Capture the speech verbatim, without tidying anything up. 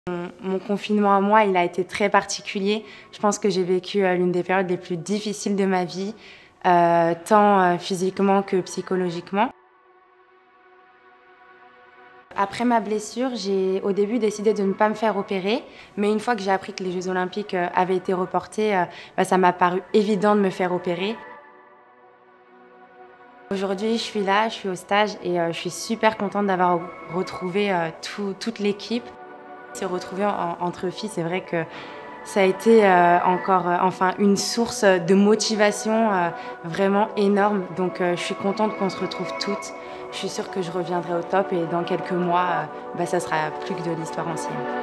Mon, mon confinement à moi, il a été très particulier. Je pense que j'ai vécu euh, l'une des périodes les plus difficiles de ma vie, euh, tant euh, physiquement que psychologiquement. Après ma blessure, j'ai au début décidé de ne pas me faire opérer, mais une fois que j'ai appris que les Jeux Olympiques euh, avaient été reportés, euh, bah, ça m'a paru évident de me faire opérer. Aujourd'hui, je suis là, je suis au stage et euh, je suis super contente d'avoir retrouvé euh, tout, toute l'équipe. Se retrouver en, entre filles, c'est vrai que ça a été euh, encore euh, enfin, une source de motivation euh, vraiment énorme. Donc euh, je suis contente qu'on se retrouve toutes. Je suis sûre que je reviendrai au top et dans quelques mois, euh, bah, ça sera plus que de l'histoire ancienne.